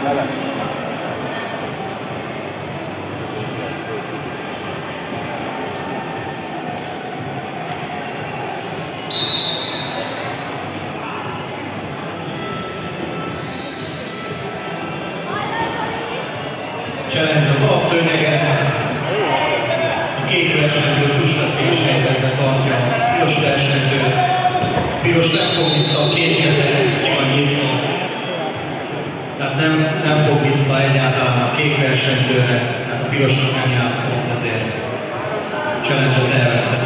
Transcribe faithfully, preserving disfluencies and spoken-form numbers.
Challenge az A szőnyeget, a kék versenyző pushvesztés helyzetbe tartja a piros versenyzőt. A piros nem fog vissza, a két keze ki van nyitva. Tehát nem, nem fog vissza egyáltalán a kék versenyzőre, tehát a pirosnak nem jár pont, ezért challenge-ot elvesztett.